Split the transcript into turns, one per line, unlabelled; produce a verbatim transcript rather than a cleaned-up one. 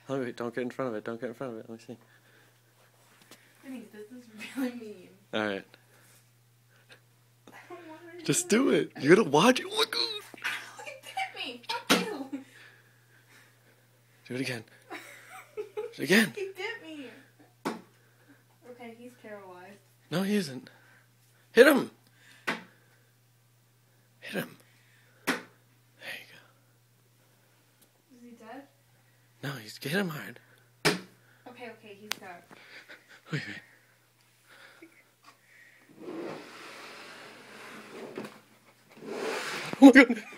Oh, wait, don't get in front of it. Don't get in front of it. Let me see.
Denise, this is really mean.
Alright.
I don't want to
Just
do
do it. You're gonna watch it. Oh my god.
Ow, he bit me. Fuck you.
Do it again. Do it again.
He bit me. Okay, he's paralyzed.
No, he isn't. Hit him. Hit him. There you go.
Is he dead?
No, he's hit him hard.
Okay, okay, he's dead.
Wait, wait. Oh my god.